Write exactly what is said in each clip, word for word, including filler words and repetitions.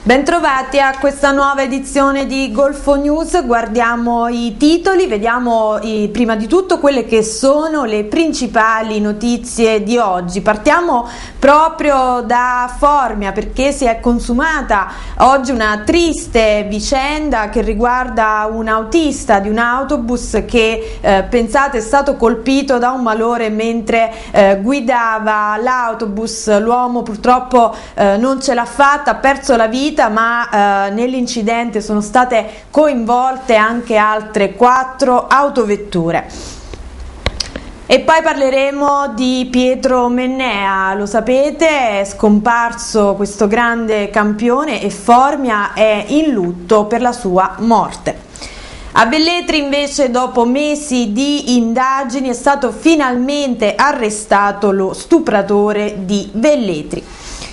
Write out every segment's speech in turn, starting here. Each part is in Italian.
Bentrovati a questa nuova edizione di Golfo News. Guardiamo i titoli, vediamo i, prima di tutto quelle che sono le principali notizie di oggi. Partiamo proprio da Formia, perché si è consumata oggi una triste vicenda che riguarda un autista di un autobus che eh, pensate è stato colpito da un malore mentre eh, guidava l'autobus. L'uomo purtroppo eh, non ce l'ha fatta, ha perso la vita, ma eh, nell'incidente sono state coinvolte anche altre quattro autovetture. E poi parleremo di Pietro Mennea. Lo sapete, è scomparso questo grande campione e Formia è in lutto per la sua morte. A Velletri invece, dopo mesi di indagini, è stato finalmente arrestato lo stupratore di Velletri.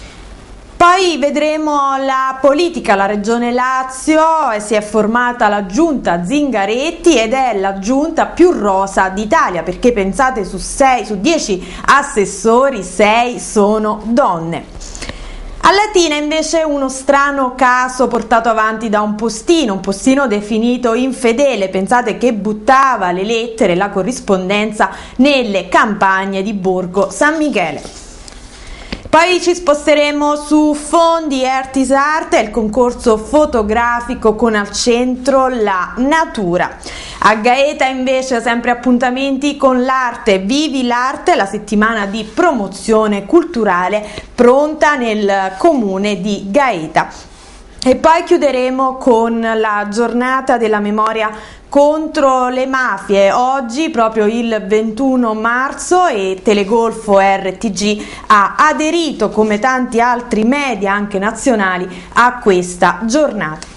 Poi vedremo la politica. La Regione Lazio si è formata la giunta Zingaretti ed è la giunta più rosa d'Italia, perché pensate, su sei su dieci assessori sei sono donne. A Latina invece uno strano caso portato avanti da un postino, un postino definito infedele, pensate che buttava le lettere e la corrispondenza nelle campagne di Borgo San Michele. Poi ci sposteremo su Fondi Ertis Arte, il concorso fotografico con al centro la natura. A Gaeta invece sempre appuntamenti con l'arte, Vivi l'arte, la settimana di promozione culturale pronta nel comune di Gaeta. E poi chiuderemo con la giornata della memoria contro le mafie, oggi proprio il ventuno marzo, e Telegolfo R T G ha aderito come tanti altri media anche nazionali a questa giornata.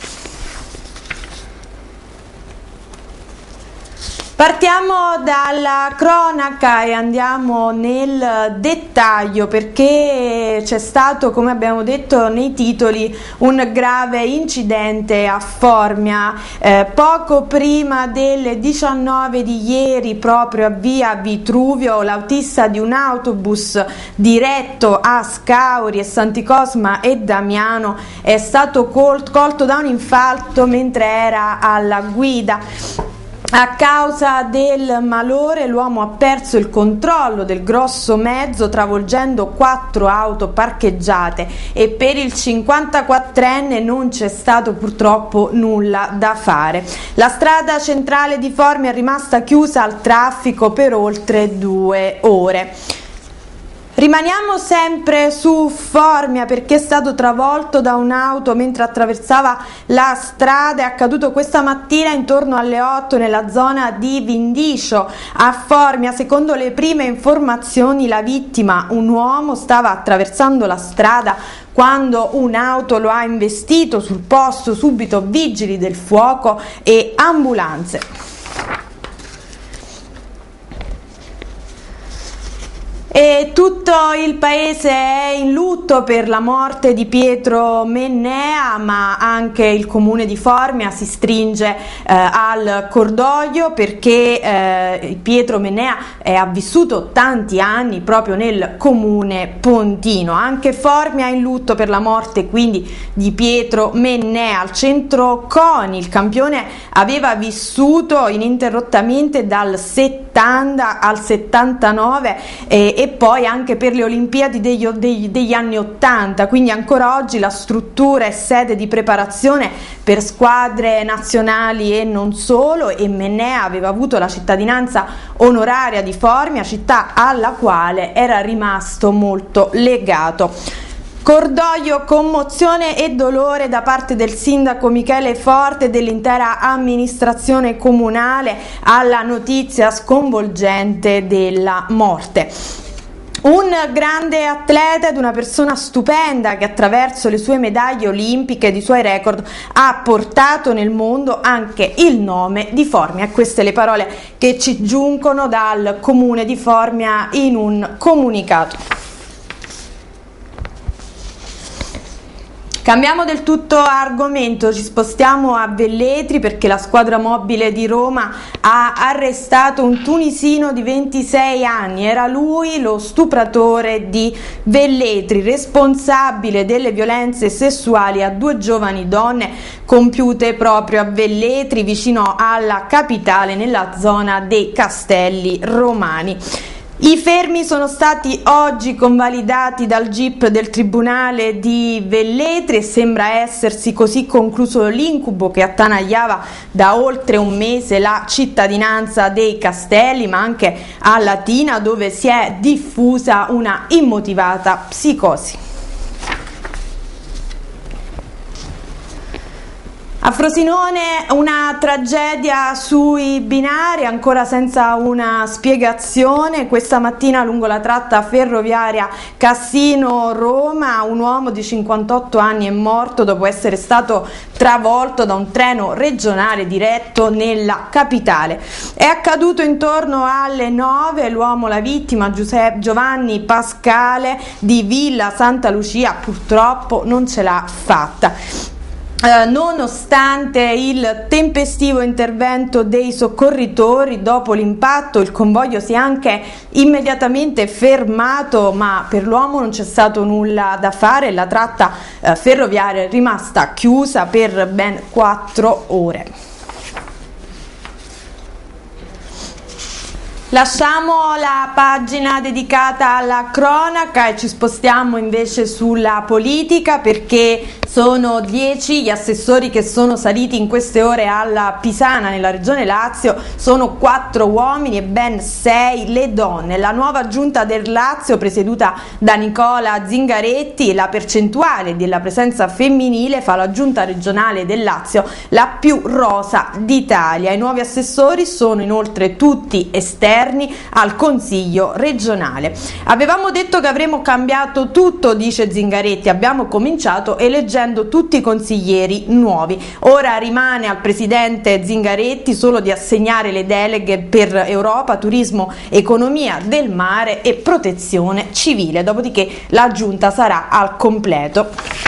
Partiamo dalla cronaca e andiamo nel dettaglio, perché c'è stato, come abbiamo detto nei titoli, un grave incidente a Formia. Eh, poco prima delle diciannove di ieri, proprio a via Vitruvio, l'autista di un autobus diretto a Scauri e Santi Cosma e Damiano è stato col- colto da un infarto mentre era alla guida. A causa del malore l'uomo ha perso il controllo del grosso mezzo, travolgendo quattro auto parcheggiate, e per il cinquantaquattrenne non c'è stato purtroppo nulla da fare. La strada centrale di Formia è rimasta chiusa al traffico per oltre due ore. Rimaniamo sempre su Formia, perché è stato travolto da un'auto mentre attraversava la strada. È accaduto questa mattina intorno alle otto nella zona di Vindicio a Formia. Secondo le prime informazioni la vittima, un uomo, stava attraversando la strada quando un'auto lo ha investito. Sul posto subito vigili del fuoco e ambulanze. E tutto il paese è in lutto per la morte di Pietro Mennea, ma anche il comune di Formia si stringe eh, al cordoglio, perché eh, Pietro Mennea eh, ha vissuto tanti anni proprio nel comune pontino. Anche Formia è in lutto per la morte quindi di Pietro Mennea. Al centro CONI il campione aveva vissuto ininterrottamente dal settanta al settantanove e e poi anche per le Olimpiadi degli, degli, degli anni ottanta, quindi ancora oggi la struttura è sede di preparazione per squadre nazionali e non solo, e Mennea aveva avuto la cittadinanza onoraria di Formia, città alla quale era rimasto molto legato. Cordoglio, commozione e dolore da parte del sindaco Michele Forte e dell'intera amministrazione comunale alla notizia sconvolgente della morte. Un grande atleta ed una persona stupenda che attraverso le sue medaglie olimpiche ed i suoi record ha portato nel mondo anche il nome di Formia. E queste le parole che ci giungono dal comune di Formia in un comunicato. Cambiamo del tutto argomento, ci spostiamo a Velletri perché la squadra mobile di Roma ha arrestato un tunisino di ventisei anni, era lui lo stupratore di Velletri, responsabile delle violenze sessuali a due giovani donne compiute proprio a Velletri, vicino alla capitale, nella zona dei Castelli Romani. I fermi sono stati oggi convalidati dal G I P del Tribunale di Velletri e sembra essersi così concluso l'incubo che attanagliava da oltre un mese la cittadinanza dei Castelli, ma anche a Latina, dove si è diffusa una immotivata psicosi. A Frosinone una tragedia sui binari ancora senza una spiegazione. Questa mattina lungo la tratta ferroviaria Cassino-Roma un uomo di cinquantotto anni è morto dopo essere stato travolto da un treno regionale diretto nella capitale. È accaduto intorno alle nove, l'uomo, la vittima, Giuseppe Giovanni Pascale di Villa Santa Lucia, purtroppo non ce l'ha fatta. Uh, nonostante il tempestivo intervento dei soccorritori, dopo l'impatto il convoglio si è anche immediatamente fermato, ma per l'uomo non c'è stato nulla da fare, la tratta uh, ferroviaria è rimasta chiusa per ben quattro ore. Lasciamo la pagina dedicata alla cronaca e ci spostiamo invece sulla politica, perché sono dieci gli assessori che sono saliti in queste ore alla Pisana nella regione Lazio, sono quattro uomini e ben sei le donne. La nuova giunta del Lazio, presieduta da Nicola Zingaretti, la percentuale della presenza femminile fa la giunta regionale del Lazio la più rosa d'Italia. I nuovi assessori sono inoltre tutti esterni al Consiglio regionale. Avevamo detto che avremmo cambiato tutto, dice Zingaretti, abbiamo cominciato eleggendo tutti i consiglieri nuovi. Ora rimane al presidente Zingaretti solo di assegnare le deleghe per Europa, turismo, economia del mare e protezione civile, dopodiché la giunta sarà al completo.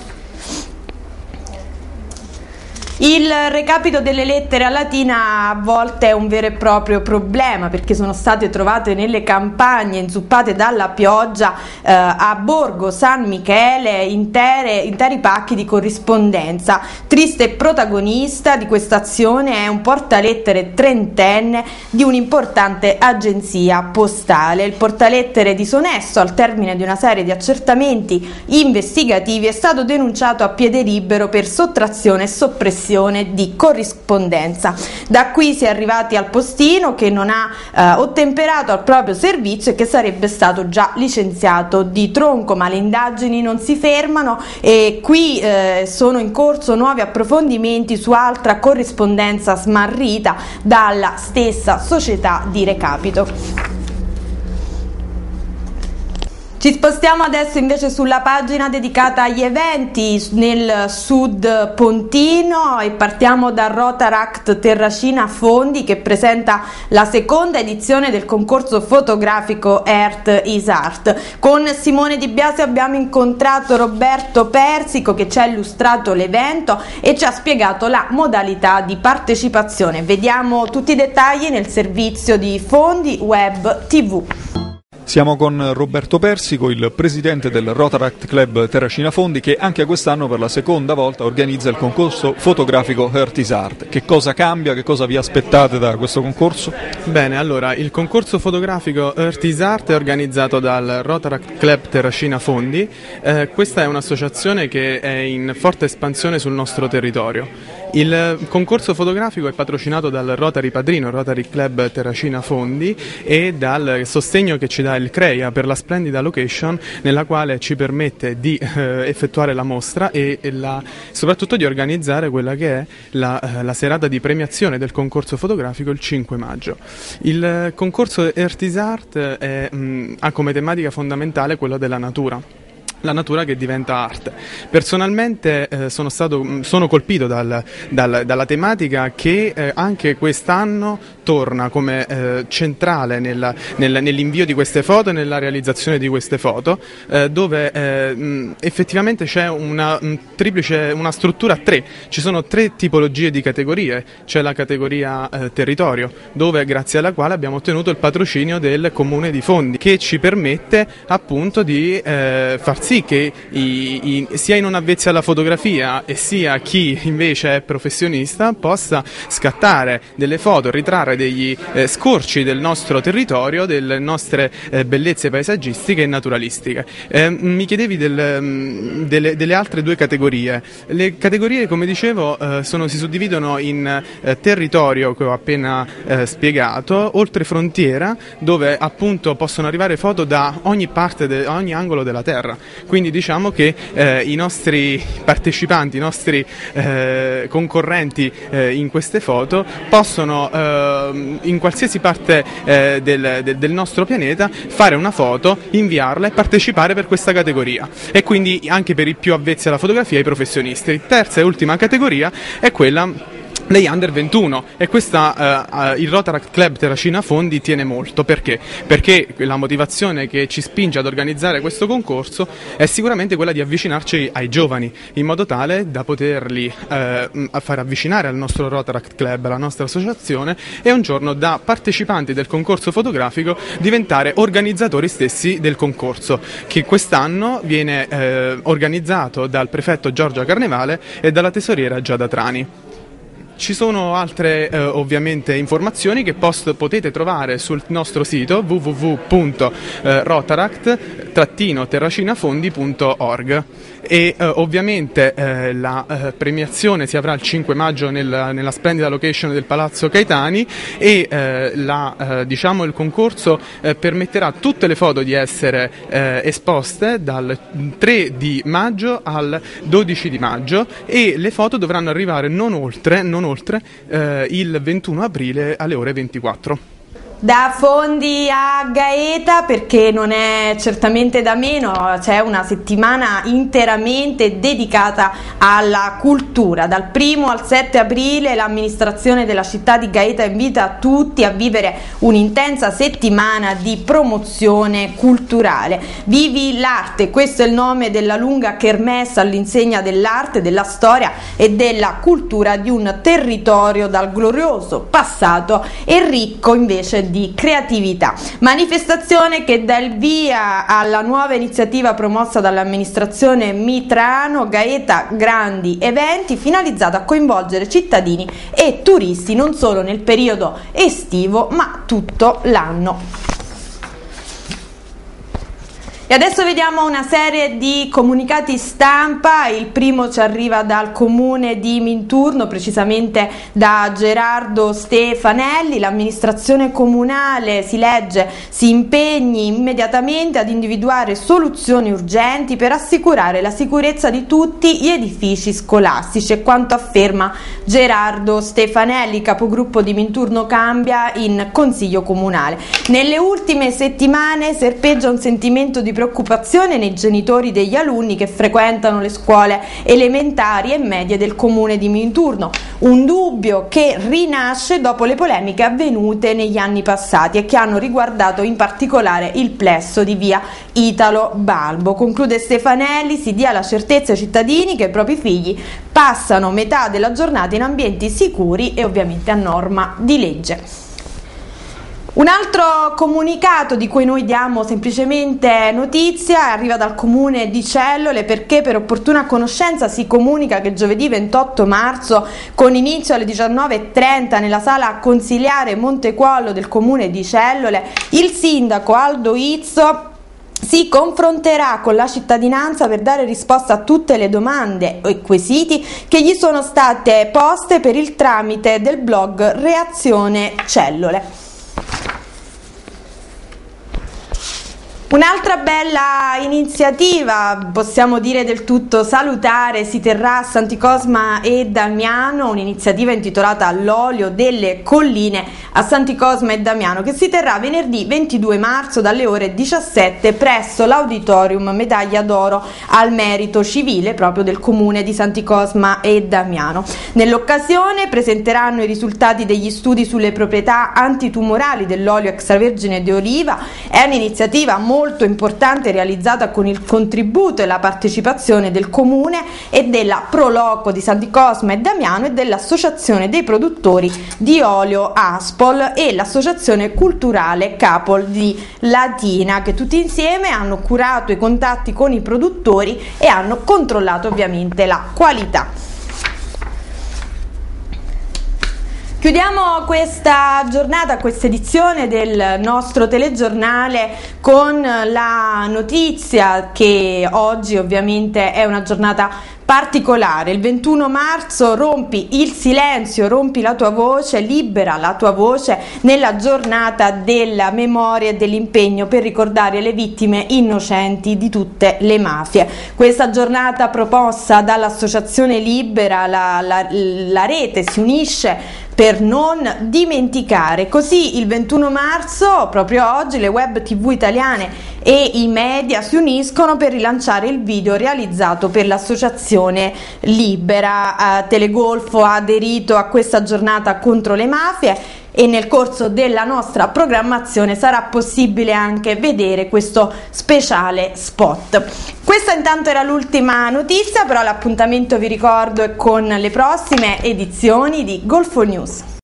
Il recapito delle lettere a Latina a volte è un vero e proprio problema, perché sono state trovate nelle campagne inzuppate dalla pioggia eh, a Borgo San Michele intere, interi pacchi di corrispondenza. Triste protagonista di questa azione è un portalettere trentenne di un'importante agenzia postale. Il portalettere disonesto, al termine di una serie di accertamenti investigativi, è stato denunciato a piede libero per sottrazione e soppressione di corrispondenza. Da qui si è arrivati al postino, che non ha eh, ottemperato al proprio servizio e che sarebbe stato già licenziato di tronco, ma le indagini non si fermano e qui eh, sono in corso nuovi approfondimenti su altra corrispondenza smarrita dalla stessa società di recapito. Ci spostiamo adesso invece sulla pagina dedicata agli eventi nel sud pontino e partiamo dal Rotaract Terracina Fondi, che presenta la seconda edizione del concorso fotografico Earth is Art. Con Simone Di Biase abbiamo incontrato Roberto Persico, che ci ha illustrato l'evento e ci ha spiegato la modalità di partecipazione. Vediamo tutti i dettagli nel servizio di Fondi Web tivù. Siamo con Roberto Persico, il presidente del Rotaract Club Terracina Fondi, che anche quest'anno per la seconda volta organizza il concorso fotografico Earth is Art. Che cosa cambia? Che cosa vi aspettate da questo concorso? Bene, allora, il concorso fotografico Earth is Art è organizzato dal Rotaract Club Terracina Fondi. Eh, questa è un'associazione che è in forte espansione sul nostro territorio. Il concorso fotografico è patrocinato dal Rotary Padrino, Rotary Club Terracina Fondi, e dal sostegno che ci dà il CREIA per la splendida location nella quale ci permette di eh, effettuare la mostra e, e la, soprattutto di organizzare quella che è la, eh, la serata di premiazione del concorso fotografico il cinque maggio. Il concorso Earth is Art è, mh, ha come tematica fondamentale quello della natura. la natura che diventa arte. Personalmente eh, sono stato sono colpito dal, dal, dalla tematica che eh, anche quest'anno torna come eh, centrale nella, nel, nell'invio di queste foto e nella realizzazione di queste foto, eh, dove eh, mh, effettivamente c'è una un triplice, una struttura a tre. Ci sono tre tipologie di categorie. C'è la categoria eh, territorio, dove grazie alla quale abbiamo ottenuto il patrocinio del Comune di Fondi, che ci permette appunto di eh, far sì che i, i, sia i non avvezzi alla fotografia e sia chi invece è professionista possa scattare delle foto, ritrarre degli eh, scorci del nostro territorio, delle nostre eh, bellezze paesaggistiche e naturalistiche. Eh, mi chiedevi del, delle, delle altre due categorie. Le categorie, come dicevo, eh, sono, si suddividono in eh, territorio, che ho appena eh, spiegato, oltre frontiera, dove appunto possono arrivare foto da ogni parte, de, ogni angolo della terra. Quindi diciamo che eh, i nostri partecipanti, i nostri eh, concorrenti eh, in queste foto possono eh, in qualsiasi parte eh, del, del, del nostro pianeta fare una foto, inviarla e partecipare per questa categoria, e quindi anche per i più avvezzi alla fotografia e i professionisti. Terza e ultima categoria è quella degli under ventuno, e questa uh, uh, il Rotaract Club Terracina Fondi tiene molto. Perché? Perché la motivazione che ci spinge ad organizzare questo concorso è sicuramente quella di avvicinarci ai giovani, in modo tale da poterli uh, far avvicinare al nostro Rotaract Club, alla nostra associazione, e un giorno da partecipanti del concorso fotografico diventare organizzatori stessi del concorso, che quest'anno viene uh, organizzato dal prefetto Giorgia Carnevale e dalla tesoriera Giada Trani. Ci sono altre eh, ovviamente informazioni che post- potete trovare sul nostro sito w w w punto rotaract terracinafondi punto org, e eh, ovviamente eh, la eh, premiazione si avrà il cinque maggio nel, nella splendida location del Palazzo Caetani, e eh, la, eh, diciamo, il concorso eh, permetterà a tutte le foto di essere eh, esposte dal tre di maggio al dodici di maggio, e le foto dovranno arrivare non oltre, non oltre eh, il ventuno aprile alle ore ventiquattro. Da Fondi a Gaeta, perché non è certamente da meno, c'è una settimana interamente dedicata alla cultura. Dal primo al sette aprile l'amministrazione della città di Gaeta invita tutti a vivere un'intensa settimana di promozione culturale. Vivi l'arte, questo è il nome della lunga kermesse all'insegna dell'arte, della storia e della cultura di un territorio dal glorioso passato e ricco invece di creatività. Manifestazione che dà il via alla nuova iniziativa promossa dall'amministrazione Mitrano, Gaeta Grandi Eventi, finalizzata a coinvolgere cittadini e turisti non solo nel periodo estivo ma tutto l'anno. E adesso vediamo una serie di comunicati stampa. Il primo ci arriva dal comune di Minturno, precisamente da Gerardo Stefanelli. L'amministrazione comunale, si legge, si impegni immediatamente ad individuare soluzioni urgenti per assicurare la sicurezza di tutti gli edifici scolastici, è quanto afferma Gerardo Stefanelli, capogruppo di Minturno Cambia in Consiglio Comunale. Nelle ultime settimane serpeggia un sentimento di preoccupazione nei genitori degli alunni che frequentano le scuole elementari e medie del comune di Minturno, un dubbio che rinasce dopo le polemiche avvenute negli anni passati e che hanno riguardato in particolare il plesso di via Italo Balbo. Conclude Stefanelli, si dia la certezza ai cittadini che i propri figli passano metà della giornata in ambienti sicuri e ovviamente a norma di legge. Un altro comunicato di cui noi diamo semplicemente notizia arriva dal comune di Cellole, perché per opportuna conoscenza si comunica che giovedì ventotto marzo, con inizio alle diciannove e trenta nella sala consiliare Montecuollo del comune di Cellole, il sindaco Aldo Izzo si confronterà con la cittadinanza per dare risposta a tutte le domande e quesiti che gli sono state poste per il tramite del blog Reazione Cellole. Un'altra bella iniziativa, possiamo dire del tutto salutare, si terrà a Santi Cosma e Damiano, un'iniziativa intitolata L'olio delle colline a Santi Cosma e Damiano, che si terrà venerdì ventidue marzo dalle ore diciassette presso l'Auditorium Medaglia d'Oro al Merito Civile proprio del comune di Santi Cosma e Damiano. Nell'occasione presenteranno i risultati degli studi sulle proprietà antitumorali dell'olio extravergine di oliva. È un'iniziativa molto molto importante realizzata con il contributo e la partecipazione del comune e della Proloco di Santi Cosma e Damiano e dell'associazione dei produttori di olio Aspol e l'associazione culturale Capol di Latina, che tutti insieme hanno curato i contatti con i produttori e hanno controllato ovviamente la qualità. Chiudiamo questa giornata, questa edizione del nostro telegiornale con la notizia che oggi ovviamente è una giornata particolare. Il ventuno marzo rompi il silenzio, rompi la tua voce, libera la tua voce nella giornata della memoria e dell'impegno per ricordare le vittime innocenti di tutte le mafie. Questa giornata proposta dall'Associazione Libera, la, la, la rete si unisce per non dimenticare. Così il ventuno marzo, proprio oggi, le web tv italiane e i media si uniscono per rilanciare il video realizzato per l'Associazione Libera. Eh, Telegolfo ha aderito a questa giornata contro le mafie e nel corso della nostra programmazione sarà possibile anche vedere questo speciale spot. Questa intanto era l'ultima notizia, però l'appuntamento, vi ricordo, è con le prossime edizioni di Golfo News.